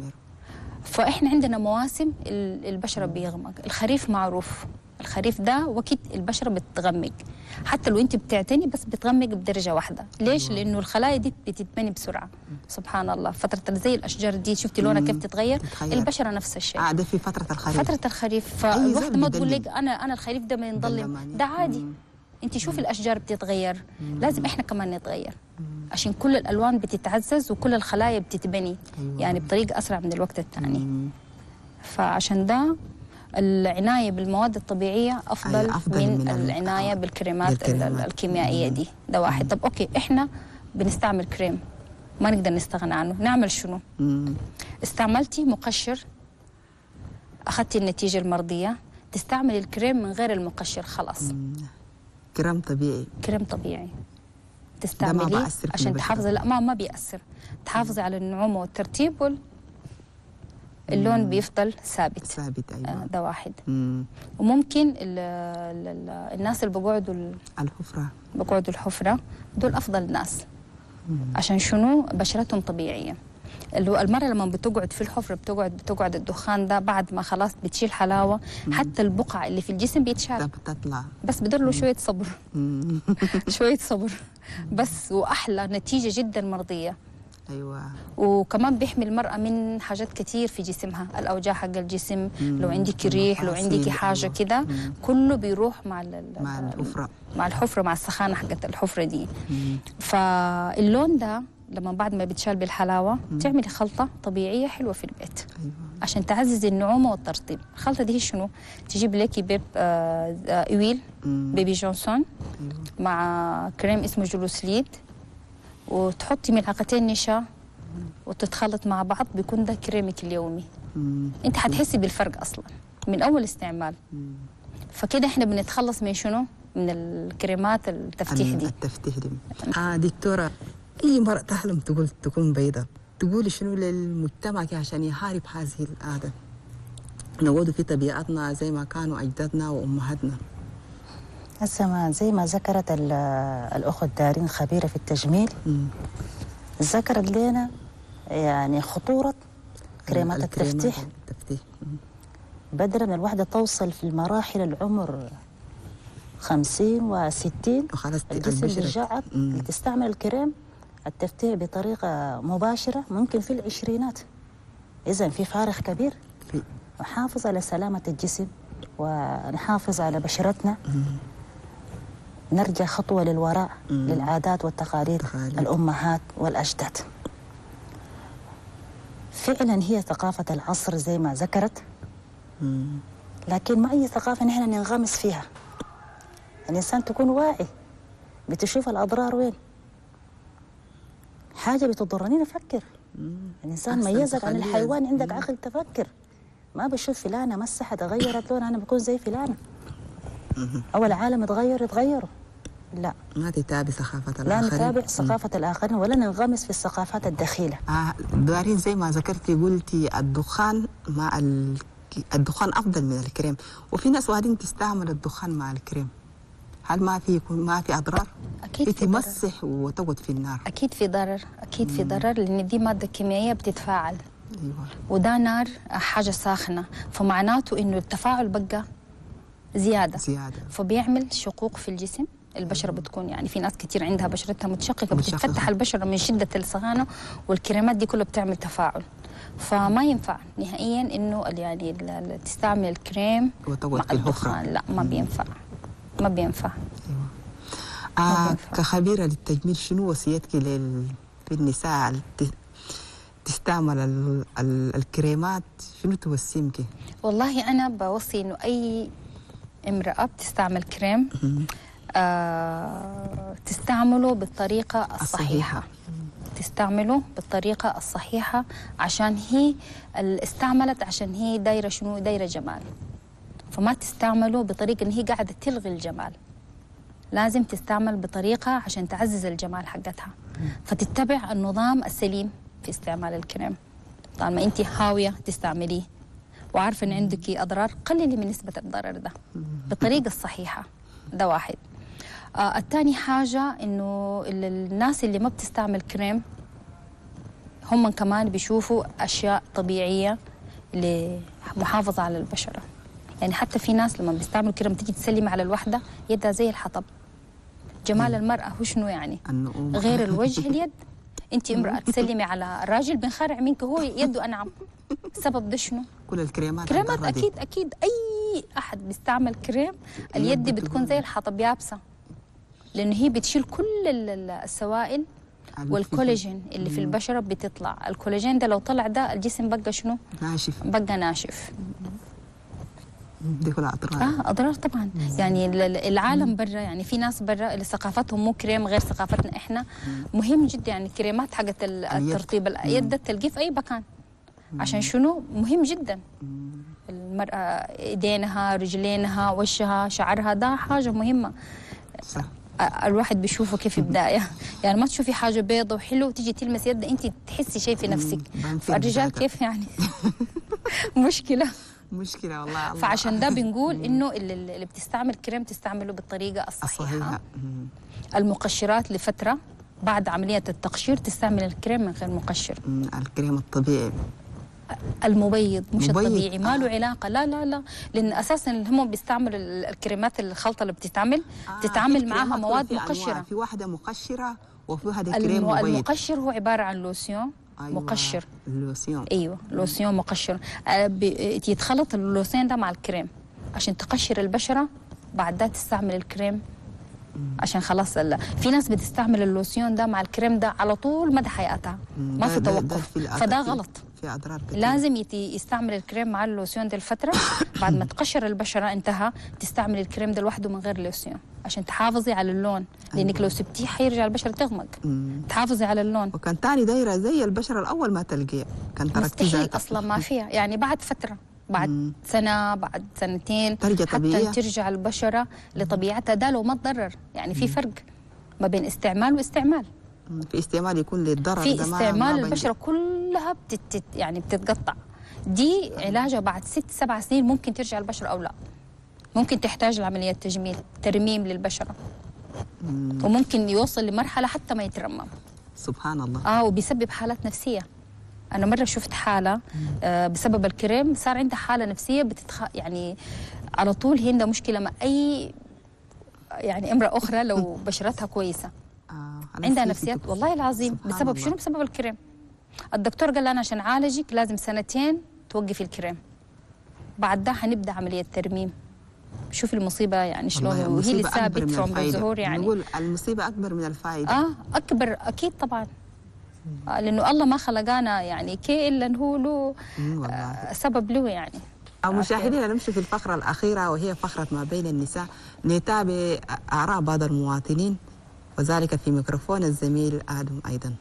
فإحنا عندنا مواسم البشرة بيغمق. الخريف معروف، الخريف ده وقت البشرة بتغمق، حتى لو أنت بتعتني بس بتغمق بدرجة واحدة. ليش؟ لأنه الخلايا دي بتتبني بسرعة. سبحان الله. فترة زي الأشجار دي شفتي لونها كيف تتغير؟ البشرة نفس الشيء. ده في فترة الخريف. فالواحدة ما تقول لك أنا الخريف ده ما ينظلم، ده عادي. انت شوفي الاشجار بتتغير، لازم احنا كمان نتغير عشان كل الالوان بتتعزز وكل الخلايا بتتبني. يعني بطريقه اسرع من الوقت الثاني. فعشان ده العنايه بالمواد الطبيعيه افضل من العنايه بالكريمات الكيميائيه دي. ده واحد. طب اوكي احنا بنستعمل كريم ما نقدر نستغنى عنه، نعمل شنو؟ استعملتي مقشر، اخذتي النتيجه المرضيه، تستعملي الكريم من غير المقشر خلاص. كريم طبيعي. كريم طبيعي تستعمليه عشان تحافظي. لا ما بيأثر. تحافظي على النعومة والترتيب اللون بيفضل ثابت. أيوة. ده واحد. وممكن الناس اللي بقعدوا الحفرة دول أفضل ناس. عشان شنو؟ بشرتهم طبيعية. المرأة لما بتقعد في الحفرة بتقعد الدخان ده بعد ما خلاص بتشيل حلاوة، حتى البقع اللي في الجسم بيتشال بتطلع، بس بدله شوية صبر. شوية صبر بس، وأحلى نتيجة جدا مرضية. ايوه. وكمان بيحمي المرأة من حاجات كتير في جسمها، الأوجاع حق الجسم، لو عندك ريح، لو عندك حاجة كده كله بيروح مع الحفرة، مع الحفرة، مع السخانة حقت الحفرة دي. فاللون ده لما بعد ما بتشال بالحلاوة تعملي خلطة طبيعية حلوة في البيت. أيوة. عشان تعززي النعومة والترطيب. الخلطة دي هي شنو؟ تجيب لك بيب اويل بيبي جونسون مع كريم اسمه جلوسليد، وتحطي ملعقتين نشا وتتخلط مع بعض، بيكون ده كريمك اليومي. انت حتحسي بالفرق اصلا من اول استعمال. فكده احنا بنتخلص من شنو؟ من الكريمات التفتيح دي. التفتيح دي. دكتورة، اي مرأة تحلم تكون بيضة، تقولي شنو للمجتمع عشان يحارب هذه العادة؟ نعود في طبيعتنا زي ما كانوا اجدادنا وامهاتنا. هسه زي ما ذكرت الأخت دارين خبيرة في التجميل، ذكرت لنا يعني خطورة كريمات التفتيح. بدل من الواحدة توصل في المراحل العمر 50 و60 الجسم بيرجعت تستعمل الكريم التفتيح بطريقة مباشرة ممكن في العشرينات. إذن في فارق كبير. نحافظ على سلامة الجسم ونحافظ على بشرتنا، نرجع خطوة للوراء للعادات والتقاليد الأمهات والأجداد. فعلا هي ثقافة العصر زي ما ذكرت، لكن ما أي ثقافة نحن ننغمس فيها. الإنسان تكون واعي، بتشوف الأضرار وين، حاجة بتضرني نفكر. الإنسان ميزك عن الحيوان، عندك عقل تفكر. ما بشوف فلانة مسحت غيرت لون أنا بكون زي فلانة، أو العالم يتغيروا. لا، ما تتابع ثقافة الآخرين، لا نتابع ثقافة الآخرين ولا ننغمس في الثقافات الدخيلة. دارين زي ما ذكرتي قلتي الدخان مع الدخان أفضل من الكريم، وفي ناس وادين تستعمل الدخان مع الكريم. هل ما في أضرار؟ أكيد في تمسح وتقعد في النار. أكيد في ضرر، أكيد في ضرر، لأن دي مادة كيميائية بتتفاعل. أيوة. وده نار، حاجة ساخنة، فمعناته إنه التفاعل بقى زيادة. فبيعمل شقوق في الجسم. البشرة بتكون يعني في ناس كتير عندها بشرتها متشققة، بتتفتح البشرة من شدة السخانة، والكريمات دي كلها بتعمل تفاعل. فما ينفع نهائيا إنه يعني تستعمل الكريم مع الدخان. لا، ما بينفع، ما بينفع. كخبيرة للتجميل، شنو وصيتك للنساء تستعمل الكريمات؟ شنو توسيمك؟ والله أنا بوصي إنه أي امرأة بتستعمل كريم تستعمله بالطريقة الصحيحة. تستعمله بالطريقة الصحيحة، عشان هي استعملت عشان هي دايرة شنو؟ دايرة جمال. فما تستعمله بطريقة إن هي قاعدة تلغي الجمال. لازم تستعمل بطريقة عشان تعزز الجمال حقتها. فتتبع النظام السليم في استعمال الكريم. طبعا ما أنت هاوية تستعمليه وعارفة إن عندك أضرار، قللي من نسبة الضرر ده بالطريقة الصحيحة. ده واحد. الثاني حاجة إنه الناس اللي ما بتستعمل كريم هم كمان بيشوفوا أشياء طبيعية لمحافظة على البشرة. يعني حتى في ناس لما بيستعملوا كريم تيجي تسلم على الوحدة يدها زي الحطب. جمال المرأة هو شنو يعني؟ غير الوجه اليد. انت امرأة تسلمي على الراجل بنخرع منك هو يده أنعم. السبب ده شنو؟ كل الكريمات أكيد أي أحد بيستعمل كريم اليد بتكون زي الحطب يابسة، لأنه هي بتشيل كل السوائل والكولاجين اللي في البشرة بتطلع. الكولاجين ده لو طلع ده الجسم بقى شنو؟ ناشف. بقى ناشف. دي كلها أضرار. أضرار طبعا. يعني العالم برا، يعني في ناس برا اللي ثقافتهم مو كريم غير ثقافتنا إحنا. مهم جدا يعني الكريمات حقت الترطيب اليد ده تلقيه في أي مكان. عشان شنو؟ مهم جدا. المرأة ايدينها، رجلينها، وشها، شعرها، ده حاجة مهمة. صح. الواحد بيشوفه كيف بداية. يعني ما تشوفي حاجة بيضة وحلوة وتيجي تلمس يد انت تحسي شيء في نفسك. فالرجال كيف يعني؟ مشكلة والله. فعشان ده بنقول انه اللي بتستعمل كريم تستعمله بالطريقة الصحيحة. المقشرات لفترة بعد عملية التقشير تستعمل الكريم من غير مقشر. الكريم الطبيعي المبيض مش مبيض. الطبيعي ما له علاقة. لا لا لا، لأن أساسا هم بيستعملوا الكريمات الخلطة اللي بتتعامل معها مواد مقشرة. في واحدة مقشرة وفي واحدة كريم مبيض. المقشر هو عبارة عن لوسيون. أيوة. مقشر. اللوسيون. ايوه لوسيون مقشر. يتخلط اللوسيون ده مع الكريم عشان تقشر البشره، بعد ده تستعمل الكريم عشان خلاص. في ناس بتستعمل اللوسيون ده مع الكريم ده على طول مدى حياتها، ما في توقف، فده غلط. في اضرار كتير. لازم يستعمل الكريم مع اللوسيون دي الفتره بعد ما تقشر البشره انتهى تستعمل الكريم ده لوحده من غير لوسيون عشان تحافظي على اللون، لانك لو سبتيه حيرجع البشره تغمق. تحافظي على اللون. وكان تاني دايره زي البشره الاول ما تلقيه، كان مستحيل اصلا ما فيها، يعني بعد فتره، بعد سنه، بعد سنتين ترجع حتى طبيعية. ترجع البشره لطبيعتها، ده لو ما تضرر. يعني في فرق ما بين استعمال واستعمال. في استعمال يكون للضرر، في ده استعمال البشره كلها يعني بتتقطع. دي علاجها بعد 6-7 سنين ممكن ترجع البشره او لا. ممكن تحتاج لعمليه تجميل، ترميم للبشره. وممكن يوصل لمرحله حتى ما يترمم. سبحان الله. وبيسبب حالات نفسيه. انا مره شفت حاله بسبب الكريم صار عندها حاله نفسيه يعني على طول هي عندها مشكله مع اي يعني امراه اخرى لو بشرتها كويسه. عندها نفسيات والله العظيم. بسبب شنو؟ بسبب الكريم. الدكتور قال لنا عشان عالجك لازم 2 توقفي الكريم، بعد ده حنبدا عمليه ترميم. شوف المصيبه يعني شلون، وهي لسه بتفرم بالظهور. يعني نقول المصيبه اكبر من الفائده. اكبر اكيد طبعا. لانه الله ما خلقانا يعني كي الا انه له سبب له يعني. مشاهدينا نمشي في الفقره الاخيره وهي فقره ما بين النساء، نتابع اراء بعض المواطنين وذلك في ميكروفون الزميل آدم أيضا.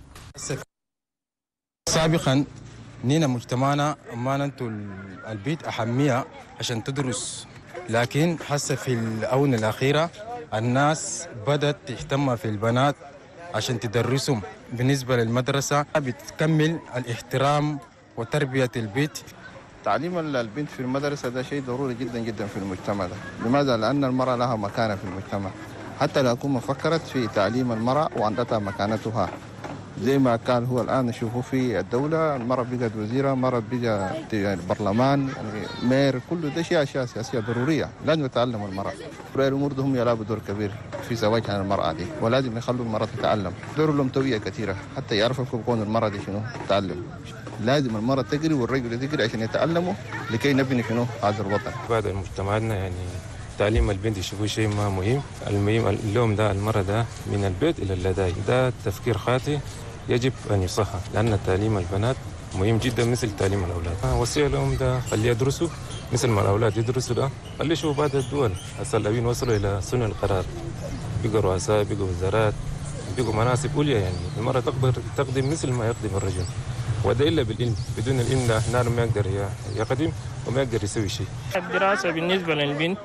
سابقا نينا مجتمعنا أمانة البيت أهمية عشان تدرس، لكن حاسة في الآونة الأخيرة الناس بدأت تهتم في البنات عشان تدرسهم. بالنسبة للمدرسة بتكمل الاحترام وتربية البيت. تعليم البنت في المدرسة ده شيء ضروري جدا جدا في المجتمع ده. لماذا؟ لأن المرأة لها مكانة في المجتمع، حتى لو أكون فكرت في تعليم المرأة وعندها مكانتها. زي ما كان هو الآن نشوفه في الدولة، المرأة بقت وزيرة، مرأة بقت البرلمان، يعني مير، كل ده أشياء سياسية ضرورية لازم يتعلم المرأة. الأمور هم يلعبوا دور كبير في زواج عن المرأة دي، ولازم يخلوا المرأة تتعلم. دور لهم توية كثيرة حتى يعرفوا كيف تكون المرأة دي شنو تتعلم. لازم المرأة تقري والرجل يقري عشان يتعلموا لكي نبني شنو هذا الوطن. بعد مجتمعنا يعني تعليم البنت يشوفوا شيء ما مهم. المهم اللوم ده المرأة ده من البيت إلى اللداي، ده تفكير خاطئ يجب أن يصحح، لأن تعليم البنات مهم جدا مثل تعليم الأولاد. وصية لهم ده خليه يدرسوا مثل ما الأولاد يدرسوا، ده خليه يشوفوا بعض الدول هسه الأبين وصلوا إلى صنع القرار، بقوا رؤساء، بقوا وزارات، بقوا مناصب عليا. يعني المرأة تقدر تقدم مثل ما يقدم الرجل، وده إلا بالعلم. بدون العلم لا ما يقدر يقدم وما يقدر يسوي شيء. الدراسة بالنسبة للبنت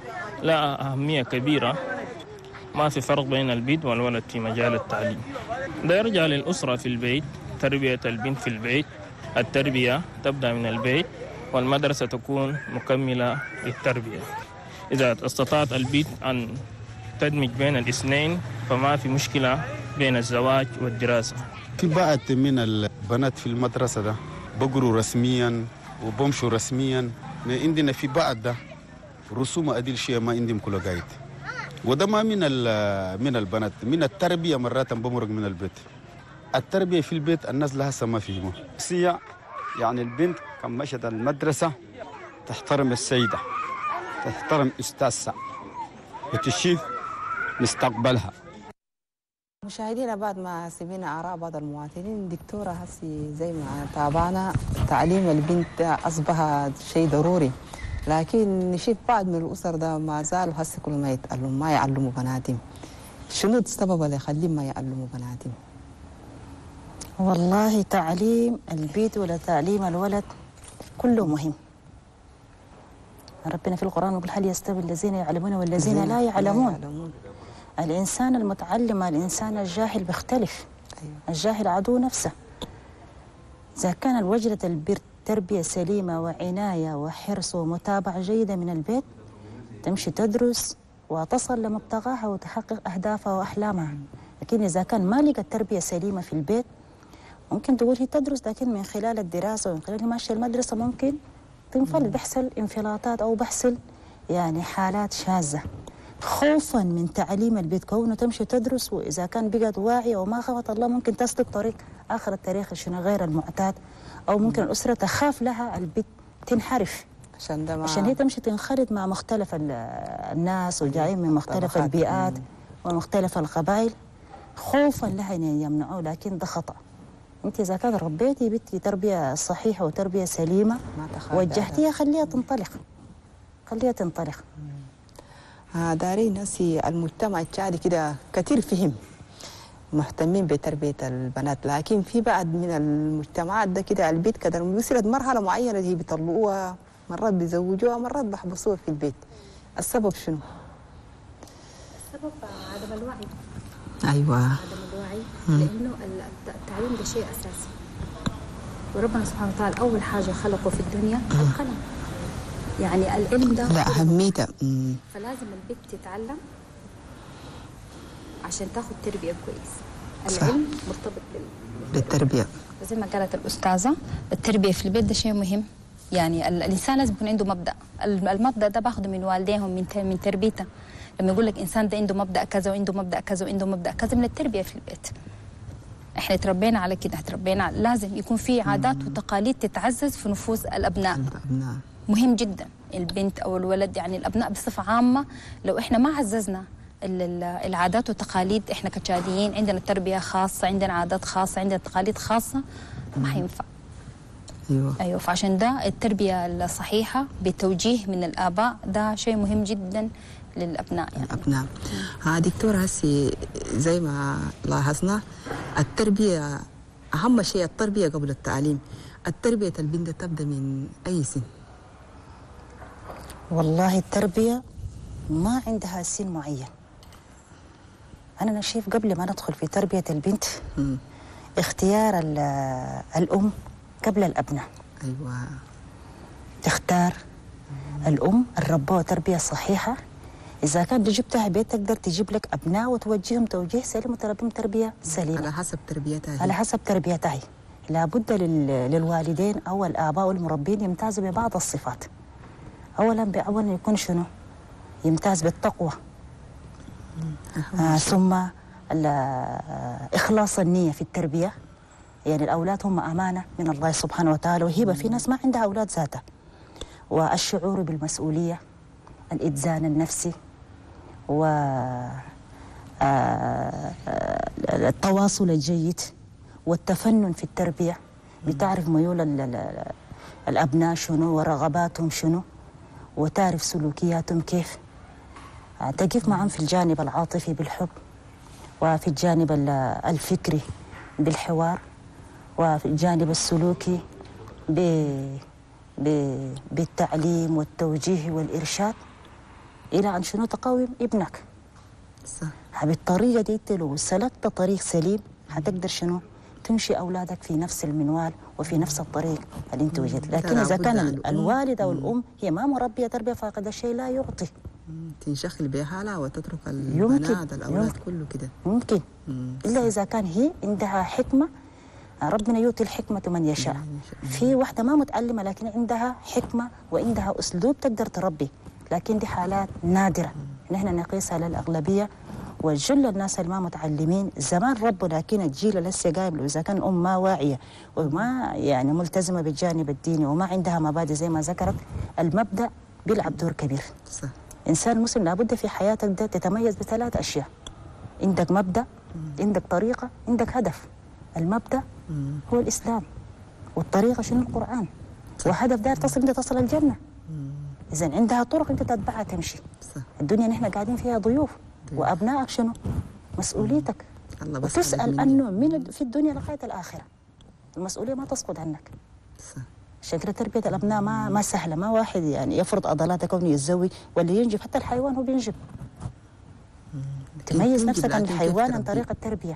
لها أهمية كبيرة، ما في فرق بين البنت والولد في مجال التعليم. ده يرجع للأسرة في البيت، تربية البنت في البيت. التربية تبدأ من البيت والمدرسة تكون مكملة للتربية. إذا استطاعت البنت أن تدمج بين الاثنين فما في مشكلة بين الزواج والدراسة. في بعض من البنات في المدرسة ده بقروا رسميا وبمشوا رسميا، ما عندنا في بعض ده رسوم أديل شيء ما عندهم كل قايد، وده ما من البنات، من التربية مرات بمرق من البيت. التربية في البيت الناس لها ما فيهمه. يعني البنت كان مشت المدرسة تحترم السيدة، تحترم أستاذها وتشوف مستقبلها. مشاهدينا بعد ما سمعنا آراء بعض المواطنين، دكتورة هسي زي ما تابعنا تعليم البنت أصبح شيء ضروري، لكن نشوف بعض من الأسر ده ما زالوا هسه كل ما يعلموا بناتهم. شنو السبب اللي يخليهم ما يعلموا بناتهم؟ والله تعليم البيت ولا تعليم الولد كله مهم. ربنا في القرآن يقول هل يستوي الذين يعلمون والذين لا يعلمون. الإنسان المتعلم مع الإنسان الجاهل بيختلف. الجاهل عدو نفسه. إذا كان الوجرة البر تربية سليمة وعناية وحرص ومتابعة جيدة من البيت، تمشي تدرس وتصل لمبتغاها وتحقق أهدافها وأحلامها. لكن إذا كان ما لقى تربية سليمة في البيت ممكن تقول هي تدرس، لكن من خلال الدراسة ومن خلال ماشية المدرسة ممكن تنفلت، بيحصل انفلاطات أو بيحصل يعني حالات شاذة، خوفا من تعليم البيت. كونه تمشي تدرس وإذا كان بقت واعية وما خافت الله ممكن تسلك طريق آخر الطريق شنو غير المعتاد، أو ممكن الأسرة تخاف لها البيت تنحرف عشان هي تمشي تنخرط مع مختلف الناس وجايين من مختلف البيئات ومختلف القبائل خوفا لها ان يمنعوه، لكن ده خطأ. انت اذا كان ربيتي بنتي تربيه صحيحه وتربيه سليمه وجهتيها خليها تنطلق، خليها تنطلق. دارين ناسي المجتمع التشادي كده كثير فهم مهتمين بتربيه البنات، لكن في بعض من المجتمعات ده كده البيت كده وصلت مرحله معينه هي بيطلقوها، مرات بيزوجوها، مرات بيحبسوها في البيت. السبب شنو؟ السبب عدم الوعي. ايوه عدم الوعي، لانه التعليم ده شيء اساسي، وربنا سبحانه وتعالى اول حاجه خلقه في الدنيا القلم، يعني العلم ده لا اهميته. فلازم البنت تتعلم عشان تاخذ تربيه كويس. العلم مرتبط بالتربيه، زي ما قالت الاستاذه التربيه في البيت ده شيء مهم. يعني الانسان لازم يكون عنده مبدا، المبدا ده باخده من والديهم من تربيته. لما يقول لك انسان ده عنده مبدا كذا وعنده مبدا كذا وعنده مبدا كذا، من التربيه في البيت. احنا تربينا على كده، تربينا لازم يكون في عادات وتقاليد تتعزز في نفوس الابناء. مهم جدا البنت او الولد، يعني الابناء بصفه عامه لو احنا ما عززنا العادات والتقاليد، احنا كتشاديين عندنا تربيه خاصه، عندنا عادات خاصه، عندنا تقاليد خاصه، ما حينفع. ايوه فعشان ده التربيه الصحيحه بتوجيه من الاباء ده شيء مهم جدا للابناء. يعني الابناء. دكتور هسي زي ما لاحظنا التربيه اهم شيء، التربيه قبل التعليم. التربيه البنت تبدا من اي سن؟ والله التربيه ما عندها سن معين. انا شايف قبل ما ندخل في تربيه البنت اختيار الام قبل الابناء. ايوه تختار الام الربوه تربيه صحيحه. اذا كان جبتها بيت تقدر تجيب لك ابناء وتوجههم توجيه سليم وتربيهم تربيه سليمه على حسب تربيتها. على حسب تربيتها. لابد للوالدين او الاباء والمربين يمتازوا ببعض الصفات. اولا يكون شنو؟ يمتاز بالتقوى. ثم اخلاص النيه في التربيه. يعني الأولاد هم أمانة من الله سبحانه وتعالى وهبة، في ناس ما عندها أولاد ذاتها. والشعور بالمسؤولية، الإتزان النفسي، والتواصل الجيد، والتفنن في التربية. بتعرف ميول الأبناء شنو ورغباتهم شنو، وتعرف سلوكياتهم كيف. تقف معهم في الجانب العاطفي بالحب، وفي الجانب الفكري بالحوار، وفي الجانب السلوكي بالتعليم والتوجيه والإرشاد، إلى أن شنو تقوم ابنك. صح. بالطريقة دي انت لو سلكت طريق سليم حتقدر شنو تمشي أولادك في نفس المنوال وفي نفس الطريق اللي انت وجدت. لكن إذا كان الوالد أو الأم هي ما مربية تربية فقد الشيء لا يعطي، تنشغل بحالها وتترك البنات الأولاد كله كده. ممكن إلا إذا كان هي عندها حكمة. ربنا يؤتي الحكمة من يشاء. في واحدة ما متعلمة لكن عندها حكمة وعندها أسلوب تقدر تربي، لكن دي حالات نادرة نحن نقيسها للأغلبية. وجل الناس اللي ما متعلمين زمان ربوا، لكن الجيل اللي لسه قايم إذا كان الأم ما واعية وما يعني ملتزمة بالجانب الديني وما عندها مبادئ زي ما ذكرت، المبدأ بيلعب دور كبير. صح. إنسان مسلم لابد في حياتك ده تتميز بثلاث أشياء. عندك مبدأ، عندك طريقة، عندك هدف. المبدأ هو الإسلام، والطريقة شنو؟ القرآن. وهدف دار تصل الجنة. إذن عندها طرق أنت تتبعها تمشي. صح. الدنيا نحن قاعدين فيها ضيوف. وأبنائك شنو؟ مسؤوليتك. وتسأل أنه من في الدنيا لغاية الآخرة. المسؤولية ما تسقط عنك. صح. عشان كده تربية الأبناء ما سهلة. ما واحد يعني يفرض عضلاته كونه يتزوج ولا ينجب. حتى الحيوان هو بينجب. تميز نفسك عن الحيوان عن طريق التربية.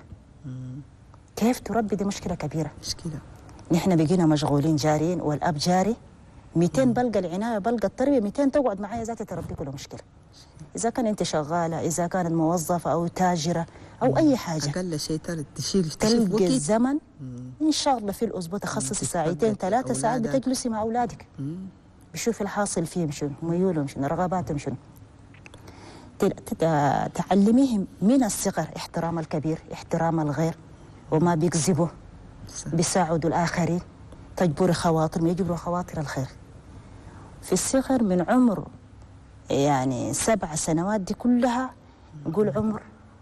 كيف تربي؟ دي مشكلة كبيرة. مشكلة. نحن بقينا مشغولين جارين والأب جاري 200 بلقى العناية بلقى التربية، 200 تقعد معايا ذاتي تربيك ولا مشكلة. إذا كان أنت شغالة، إذا كانت موظفة أو تاجرة أو أي حاجة، أقل شيء تشيل تلقي الزمن إن شاء الله في الأسبوع تخصصي ساعتين 3 ساعات بتجلسي مع أولادك، بشوفي الحاصل فيهم شنو، ميولهم شنو، رغباتهم شنو. تعلميهم من الصغر احترام الكبير، احترام الغير، وما بيكذبوا، بيساعدوا الآخرين، تجبري خواطرهم، يجبروا خواطر الخير. في الصغر من عمر يعني 7 سنوات دي كلها نقول عمر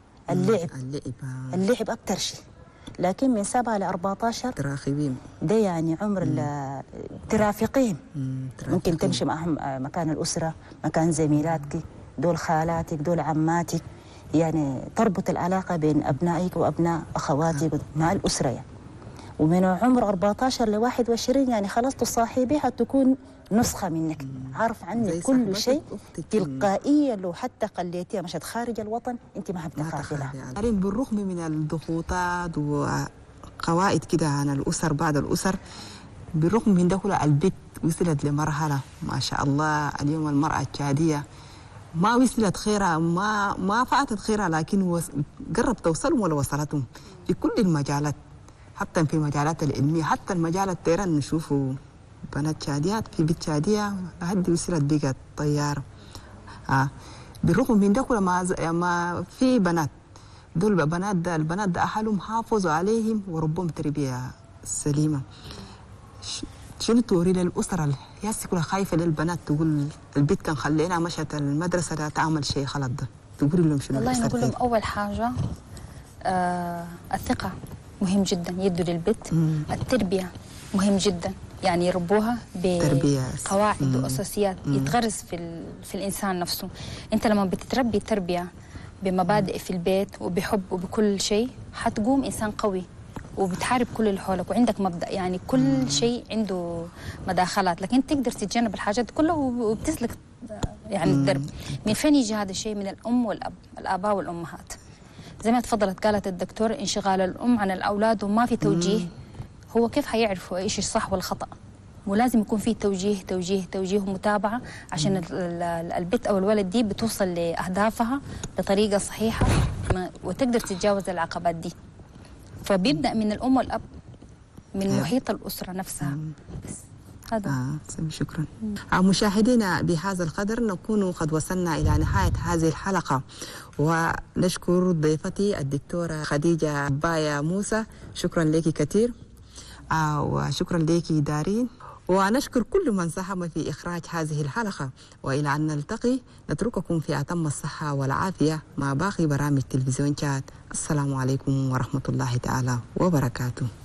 اللعب أكتر شيء، لكن من 7 ل 14 تراقبين، ده يعني عمر ترافقين، ممكن تمشي معهم مكان الأسرة، مكان زميلاتك، دول خالاتك، دول عماتك، يعني تربط العلاقة بين أبنائك وأبناء أخواتك مع الأسرة يعني. ومن عمر 14 ل 21 يعني خلاص تصاحبيها، تكون نسخة منك، عارف عنك كل شيء تلقائيا، لو حتى خليتيها مشت خارج الوطن انت ما بتخافي لها. بالرغم من الضغوطات وقواعد كده عن الأسر بعد الأسر، بالرغم من ده كله البيت وصلت لمرحلة ما شاء الله اليوم المرأة التشادية ما وصلت خيرها، ما فاتت خيرها، لكن قرب توصلهم ولا وصلتهم في كل المجالات، حتى في المجالات العلمية، حتى المجال الطيران نشوفوا بنات شاديات في بيت شادية لحد وصلت بقت طيارة. بالرغم من ده كله ما في بنات، دول البنات ده أهلهم حافظوا عليهم وربهم تربية سليمة. شنو توري للأسرة ياسي كلها خايفة للبنات، تقول البيت كان خلينا مشت المدرسة لا تعمل شيء غلط، ده تقول لهم شنو؟ والله نقول لهم أول حاجة الثقة مهم جدا يدوا للبيت، التربية مهم جدا يعني يربوها بقواعد وأساسيات يتغرس في الإنسان نفسه. أنت لما بتتربي تربية بمبادئ في البيت وبحب وبكل شيء حتقوم إنسان قوي وبتحارب كل اللي حولك وعندك مبدأ، يعني كل شيء عنده مداخلات، لكن تقدر تتجنب الحاجات كلها وبتسلك يعني الدرب. من فين يجي هذا الشيء؟ من الأم والأب، الآباء والأمهات. زي ما تفضلت قالت الدكتور، انشغال الأم عن الأولاد وما في توجيه، هو كيف حيعرفوا ايش الصح والخطأ؟ ولازم يكون في توجيه ومتابعة عشان البنت أو الولد دي بتوصل لأهدافها بطريقة صحيحة وتقدر تتجاوز العقبات دي. فبيبدأ من الأم والأب، من محيط الأسرة نفسها. بس هذا شكرا. مشاهدينا، بهذا القدر نكون قد وصلنا إلى نهاية هذه الحلقة، ونشكر ضيفتي الدكتورة خديجة بايا موسى، شكرا لك كثير، وشكرا لك دارين، ونشكر كل من ساهم في إخراج هذه الحلقة، وإلى أن نلتقي نترككم في أتم الصحة والعافية مع باقي برامج تلفزيون شات. السلام عليكم ورحمة الله تعالى وبركاته.